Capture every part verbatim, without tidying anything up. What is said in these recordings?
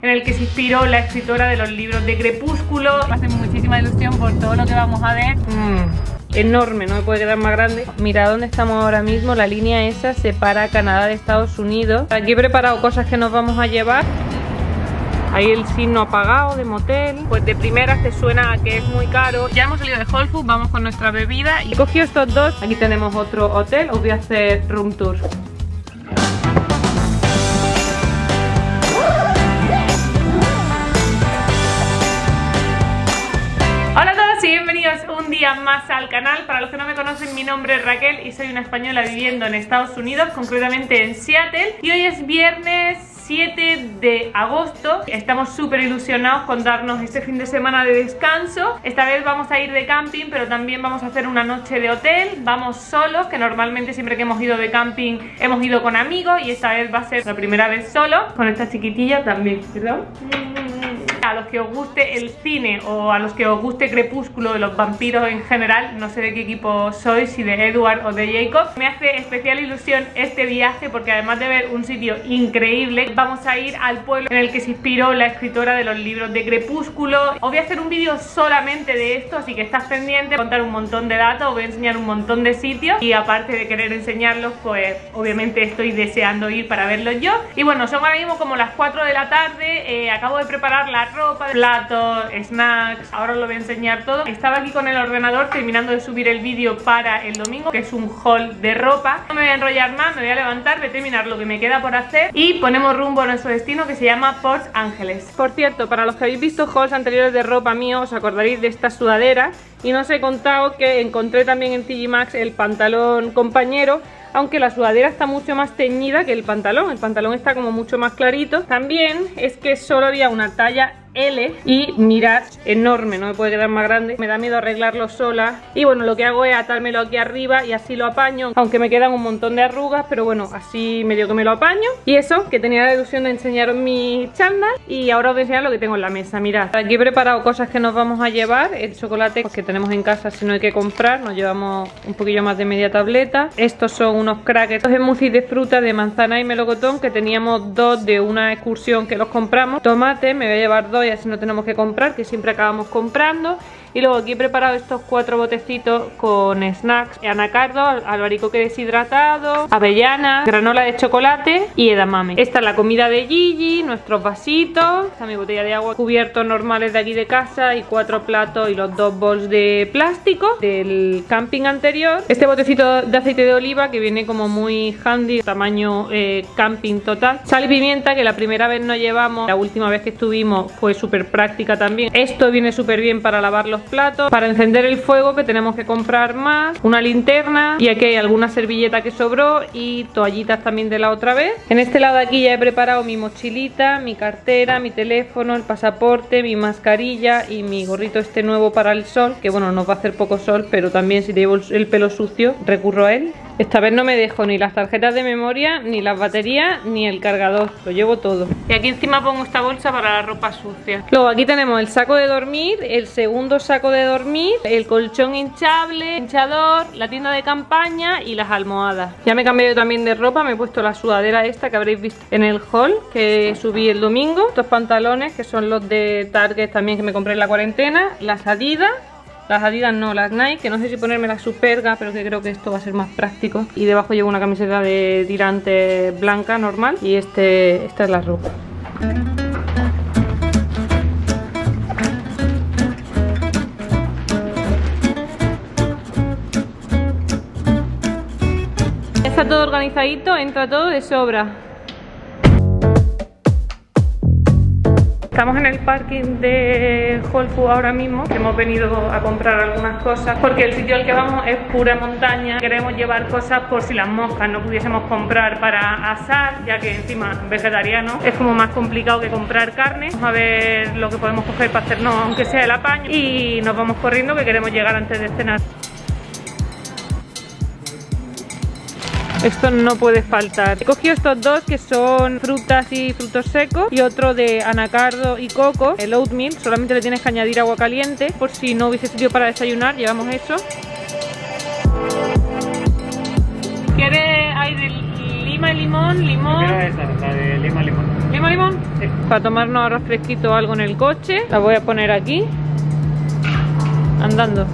en el que se inspiró la escritora de los libros de Crepúsculo. Me hace muchísima ilusión por todo lo que vamos a ver. Mm. Enorme, no me puede quedar más grande. Mira dónde estamos ahora mismo, la línea esa separa Canadá de Estados Unidos. Aquí he preparado cosas que nos vamos a llevar. Ahí el signo apagado de motel. Pues de primeras te suena a que es muy caro. Ya hemos salido de Whole Foods, vamos con nuestra bebida. Y he cogido estos dos. Aquí tenemos otro hotel, os voy a hacer room tour. Un día más al canal. Para los que no me conocen, mi nombre es Raquel y soy una española viviendo en Estados Unidos, concretamente en Seattle, y hoy es viernes siete de agosto. Estamos súper ilusionados con darnos este fin de semana de descanso. Esta vez vamos a ir de camping, pero también vamos a hacer una noche de hotel. Vamos solos, que normalmente siempre que hemos ido de camping hemos ido con amigos, y esta vez va a ser la primera vez solo, con esta chiquitilla también, ¿perdón? A los que os guste el cine o a los que os guste Crepúsculo, de los vampiros en general, no sé de qué equipo sois, si de Edward o de Jacob, me hace especial ilusión este viaje porque además de ver un sitio increíble, vamos a ir al pueblo en el que se inspiró la escritora de los libros de Crepúsculo. Os voy a hacer un vídeo solamente de esto, así que estás pendiente, contar un montón de datos, os voy a enseñar un montón de sitios, y aparte de querer enseñarlos, pues obviamente estoy deseando ir para verlos yo. Y bueno, son ahora mismo como las cuatro de la tarde, eh, acabo de preparar la ropa, platos, snacks, ahora os lo voy a enseñar todo. Estaba aquí con el ordenador terminando de subir el vídeo para el domingo, que es un haul de ropa. No me voy a enrollar más, me voy a levantar, voy a terminar lo que me queda por hacer y ponemos rumbo a nuestro destino, que se llama Port Ángeles. Por cierto, para los que habéis visto hauls anteriores de ropa mío, os acordaréis de esta sudadera, y no os he contado que encontré también en T J Maxx el pantalón compañero, aunque la sudadera está mucho más teñida que el pantalón. El pantalón está como mucho más clarito. También es que solo había una talla L y mirad, enorme, no me puede quedar más grande. Me da miedo arreglarlo sola y bueno, lo que hago es atármelo aquí arriba y así lo apaño, aunque me quedan un montón de arrugas, pero bueno, así medio que me lo apaño. Y eso, que tenía la ilusión de enseñaros mi chándal, y ahora os voy a enseñar lo que tengo en la mesa. Mirad, aquí he preparado cosas que nos vamos a llevar. El chocolate que tenemos en casa, si no hay que comprar, nos llevamos un poquillo más de media tableta. Estos son unos crackers, estos smoothies de fruta de manzana y melocotón, que teníamos dos de una excursión que los compramos. Tomate, me voy a llevar dos y así no tenemos que comprar, que siempre acabamos comprando. Y luego aquí he preparado estos cuatro botecitos con snacks: anacardo, albaricoque deshidratado, avellana, granola de chocolate y edamame. Esta es la comida de Gigi, nuestros vasitos, esta es mi botella de agua, cubiertos normales de aquí de casa y cuatro platos y los dos bols de plástico del camping anterior. Este botecito de aceite de oliva que viene como muy handy, tamaño eh, camping total. Sal y pimienta, que la primera vez no llevamos, la última vez que estuvimos fue súper práctica también. Esto viene súper bien para lavar los platos, para encender el fuego, que tenemos que comprar más, una linterna, y aquí hay alguna servilleta que sobró y toallitas también de la otra vez. En este lado aquí ya he preparado mi mochilita, mi cartera, mi teléfono, el pasaporte, mi mascarilla y mi gorrito este nuevo para el sol, que bueno, nos va a hacer poco sol, pero también si te llevo el pelo sucio recurro a él. Esta vez no me dejo ni las tarjetas de memoria, ni las baterías, ni el cargador, lo llevo todo. Y aquí encima pongo esta bolsa para la ropa sucia. Luego aquí tenemos el saco de dormir, el segundo saco de dormir, el colchón hinchable, hinchador, la tienda de campaña y las almohadas. Ya me he cambiado también de ropa, me he puesto la sudadera esta que habréis visto en el haul que subí el domingo. Estos pantalones que son los de Target también, que me compré en la cuarentena, las Adidas. Las Adidas no, las Nike, que no sé si ponerme la Superga, pero que creo que esto va a ser más práctico. Y debajo llevo una camiseta de tirantes blanca normal. Y este, esta es la ropa. Está todo organizadito, entra todo de sobra. Estamos en el parking de Whole Foods ahora mismo. Hemos venido a comprar algunas cosas porque el sitio al que vamos es pura montaña. Queremos llevar cosas por si las moscas no pudiésemos comprar para asar, ya que encima vegetariano es como más complicado que comprar carne. Vamos a ver lo que podemos coger para hacernos, aunque sea el apaño, y nos vamos corriendo que queremos llegar antes de cenar. Esto no puede faltar. He cogido estos dos que son frutas y frutos secos, y otro de anacardo y coco, el oatmeal. Solamente le tienes que añadir agua caliente. Por si no hubiese sitio para desayunar, llevamos eso. ¿Quieres aire limpio? lima y limón, limón. Mira esa, la de lima limón. ¿Lima limón? Sí. Para tomarnos ahora fresquito o algo en el coche. La voy a poner aquí. Andando.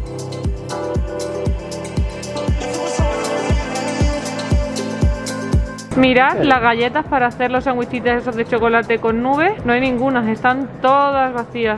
Mirad las galletas para hacer los sandwichitos esos de chocolate con nubes. No hay ninguna, están todas vacías.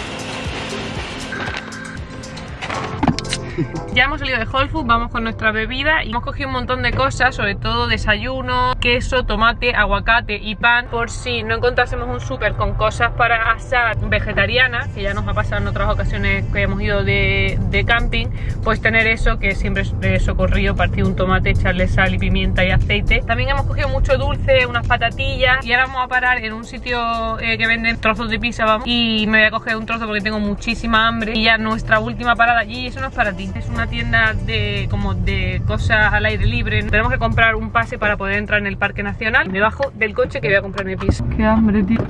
Ya hemos salido de Whole Foods, vamos con nuestra bebida y hemos cogido un montón de cosas, sobre todo desayuno, queso, tomate, aguacate y pan, por si no encontrásemos un súper con cosas para asar vegetarianas, que ya nos ha pasado en otras ocasiones que hemos ido de, de camping, pues tener eso, que siempre es de socorrido, partir un tomate, echarle sal y pimienta y aceite. También hemos cogido mucho dulce, unas patatillas, y ahora vamos a parar en un sitio eh, que venden trozos de pizza, vamos, y me voy a coger un trozo porque tengo muchísima hambre. Y ya nuestra última parada allí, eso no es para ti. Es una tienda de como de cosas al aire libre. Tenemos que comprar un pase para poder entrar en el Parque Nacional. Me bajo del coche que voy a comprar mi pizza. Qué hambre, tío.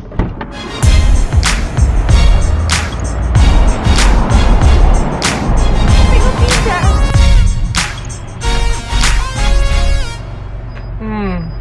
Tengo pizza. Mmm.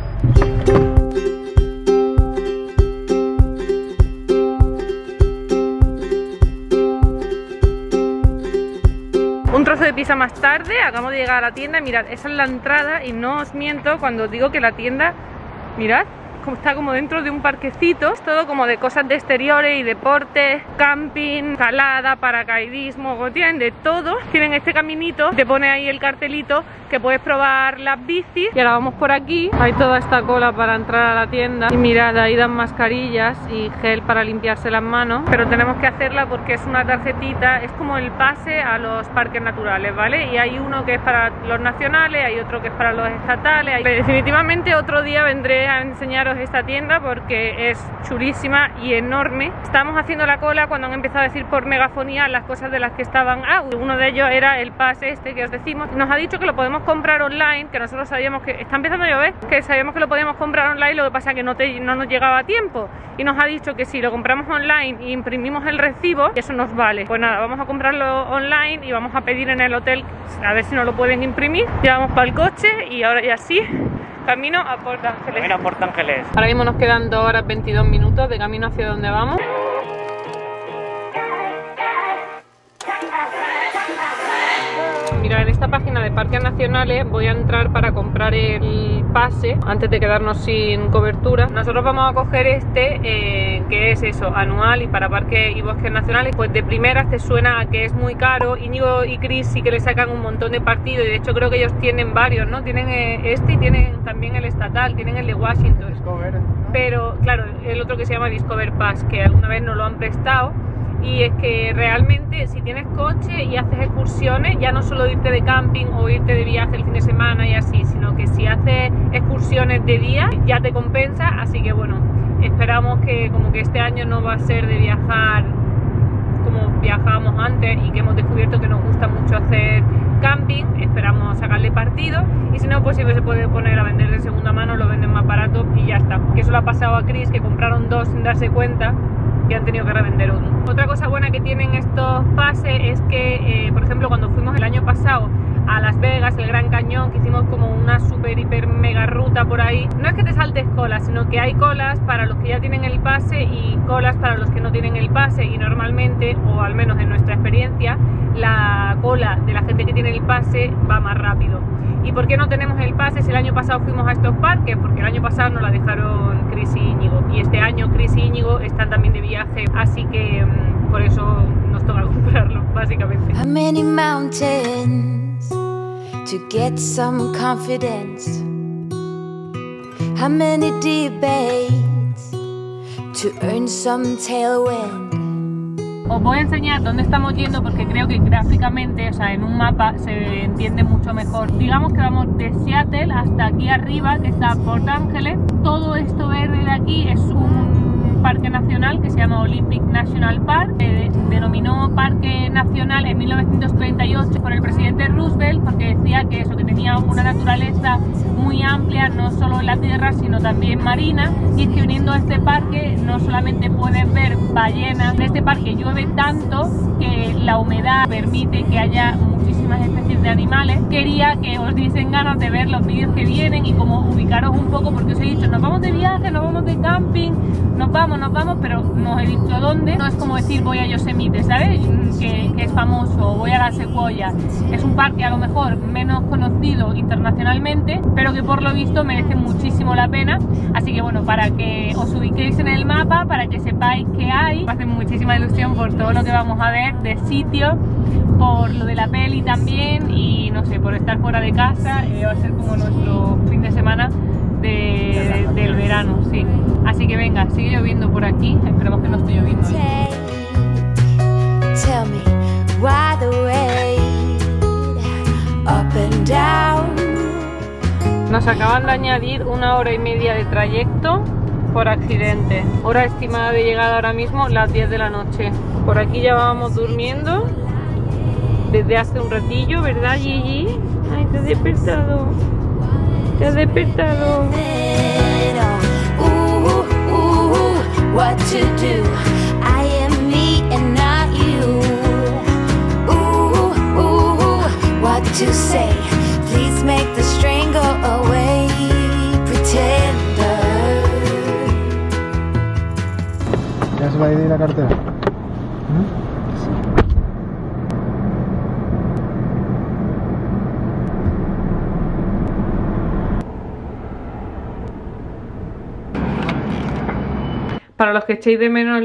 Un trozo de pizza más tarde, acabamos de llegar a la tienda. Mirad, esa es la entrada y no os miento cuando os digo que la tienda, mirad, como está como dentro de un parquecito. Es todo como de cosas de exteriores y deportes, camping, escalada, paracaidismo, tienen de todo. Tienen este caminito, te pone ahí el cartelito que puedes probar las bicis. Y ahora vamos por aquí, hay toda esta cola para entrar a la tienda. Y mirad, ahí dan mascarillas y gel para limpiarse las manos. Pero tenemos que hacerla porque es una tarjetita, es como el pase a los parques naturales, ¿vale? Y hay uno que es para los nacionales, hay otro que es para los estatales. Hay... Definitivamente otro día vendré a enseñaros esta tienda porque es chulísima y enorme. Estábamos haciendo la cola cuando han empezado a decir por megafonía las cosas de las que estaban. Ah, uno de ellos era el pase este que os decimos. Nos ha dicho que lo podemos comprar online, que nosotros sabíamos que está empezando a llover, que sabíamos que lo podíamos comprar online, lo que pasa es que no, te, no nos llegaba a tiempo. Y nos ha dicho que si lo compramos online e imprimimos el recibo, eso nos vale. Pues nada, vamos a comprarlo online y vamos a pedir en el hotel a ver si nos lo pueden imprimir. Ya vamos para el coche y ahora ya sí, camino a Port Ángeles. Camino a Port Ángeles. Ahora mismo nos quedan dos horas veintidós minutos de camino hacia donde vamos. Mira, en esta página de parques nacionales voy a entrar para comprar el pase antes de quedarnos sin cobertura. Nosotros vamos a coger este eh, que es eso, anual y para parques y bosques nacionales. Pues de primeras te suena a que es muy caro. Íñigo y Chris sí que le sacan un montón de partido y de hecho creo que ellos tienen varios, ¿no? Tienen eh, este y tienen también el estatal, tienen el de Washington. Discover, ¿no? Pero claro, el otro que se llama Discover Pass, que alguna vez nos lo han prestado. Y es que realmente si tienes coche y haces excursiones, ya no solo irte de camping o irte de viaje el fin de semana y así, sino que si haces excursiones de día ya te compensa. Así que bueno, esperamos que como que este año no va a ser de viajar como viajábamos antes y que hemos descubierto que nos gusta mucho hacer camping. Esperamos sacarle partido y si no, pues siempre se puede poner a vender de segunda mano, lo venden más barato y ya está. Que eso le ha pasado a Chris, que compraron dos sin darse cuenta y han tenido que revender uno. Otra cosa buena que tienen estos pases es que, eh, por ejemplo, cuando fuimos el año pasado a Las Vegas, el Gran Cañón, que hicimos como una super hiper mega ruta por ahí, no es que te saltes colas, sino que hay colas para los que ya tienen el pase y colas para los que no tienen el pase. Y normalmente, o al menos en nuestra experiencia, la cola de la gente que tiene el pase va más rápido. ¿Y por qué no tenemos el pase si el año pasado fuimos a estos parques? Porque el año pasado nos la dejaron Chris y Íñigo y este año Chris y Íñigo están también de viaje, así que um, por eso nos toca comprarlo, básicamente. How many mountains to get some confidence? How many debates to earn some tailwind? Os voy a enseñar dónde estamos yendo porque creo que gráficamente, o sea, en un mapa se entiende mucho mejor. Digamos que vamos de Seattle hasta aquí arriba, que está Port Ángeles. Todo esto verde de aquí es un parque nacional que se llama Olympic National Park. Se denominó Parque Nacional en mil novecientos treinta y ocho por el presidente Roosevelt porque decía que eso, que tenía una naturaleza muy amplia, no solo en la tierra sino también marina. Y es que viniendo a este parque no solamente puedes ver ballenas, en este parque llueve tanto que la humedad permite que haya muchísimo muchísimas especies de animales. Quería que os diesen ganas de ver los vídeos que vienen y como ubicaros un poco, porque os he dicho, nos vamos de viaje, nos vamos de camping, nos vamos, nos vamos, pero no os he dicho a dónde. No es como decir voy a Yosemite, ¿sabes? Que, que es famoso, voy a la Sequoia. Es un parque a lo mejor menos conocido internacionalmente, pero que por lo visto merece muchísimo la pena. Así que bueno, para que os ubiquéis en el mapa, para que sepáis qué hay. Me hace muchísima ilusión por todo lo que vamos a ver de sitio, por lo de la peli también y no sé, por estar fuera de casa. Eh, va a ser como nuestro fin de semana de, del verano, sí. Así que venga, sigue lloviendo por aquí, esperemos que no esté lloviendo. Tell me why the way up and down. Nos acaban de añadir una hora y media de trayecto por accidente. Hora estimada de llegada ahora mismo, las diez de la noche. Por aquí ya vamos durmiendo desde hace un ratillo, ¿verdad, Gigi? Ay, te has despertado. Te has despertado. Ooh, ooh, what to do? I am me and not you. Ooh, ooh, what to say? Please make the strain go away. Pretender. ¿Ya se va a ir la cartera? ¿Mm? Para los que echéis de menos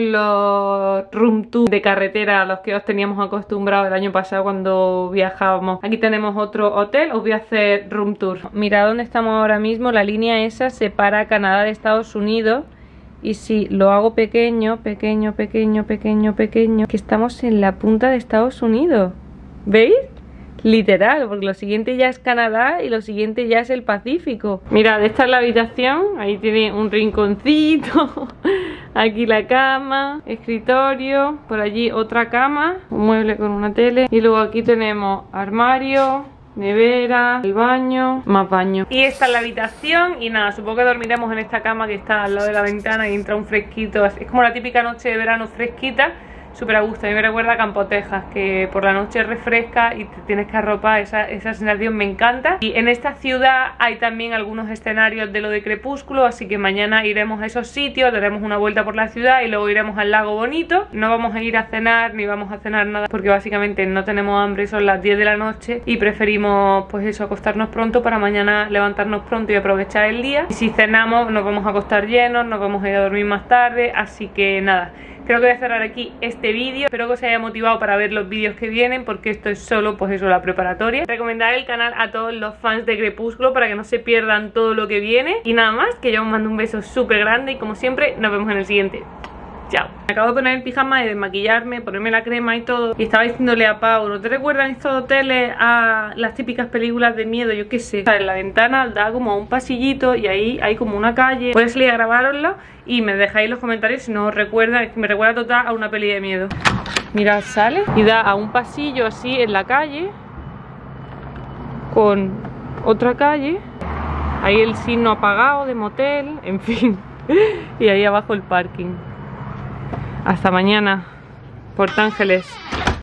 los room tour de carretera a los que os teníamos acostumbrados el año pasado cuando viajábamos, aquí tenemos otro hotel, os voy a hacer room tour. Mira dónde estamos ahora mismo, la línea esa separa Canadá de Estados Unidos. Y si lo hago pequeño, pequeño, pequeño, pequeño, pequeño, que estamos en la punta de Estados Unidos. ¿Veis? Literal, porque lo siguiente ya es Canadá y lo siguiente ya es el Pacífico. Mirad, esta es la habitación, ahí tiene un rinconcito, aquí la cama, escritorio, por allí otra cama, un mueble con una tele y luego aquí tenemos armario, nevera, el baño, más baño. Y esta es la habitación y nada, supongo que dormiremos en esta cama que está al lado de la ventana y entra un fresquito, es como la típica noche de verano fresquita. Súper a gusto, a mí me recuerda a Campo Texas, que por la noche refresca y te tienes que arropar, esa, esa sensación me encanta. Y en esta ciudad hay también algunos escenarios de lo de Crepúsculo, así que mañana iremos a esos sitios, daremos una vuelta por la ciudad y luego iremos al lago bonito. No vamos a ir a cenar, ni vamos a cenar nada, porque básicamente no tenemos hambre, son las diez de la noche y preferimos pues eso, acostarnos pronto para mañana levantarnos pronto y aprovechar el día. Y si cenamos nos vamos a acostar llenos, nos vamos a ir a dormir más tarde, así que nada. Creo que voy a cerrar aquí este vídeo. Espero que os haya motivado para ver los vídeos que vienen, porque esto es solo, pues eso, la preparatoria. Recomendar el canal a todos los fans de Crepúsculo para que no se pierdan todo lo que viene. Y nada más, que yo os mando un beso súper grande y como siempre, nos vemos en el siguiente. Chao. Me acabo de poner el pijama y desmaquillarme, ponerme la crema y todo. Y estaba diciéndole a Pau, ¿no te recuerdan estos hoteles a las típicas películas de miedo? Yo qué sé. O sea, en la ventana da como a un pasillito y ahí hay como una calle. Voy a salir a grabaroslo y me dejáis los comentarios si no os recuerda. Es que me recuerda total a una peli de miedo. Mirad, sale y da a un pasillo así en la calle con otra calle. Ahí el signo apagado de motel, en fin. Y ahí abajo el parking. Hasta mañana, Port Ángeles.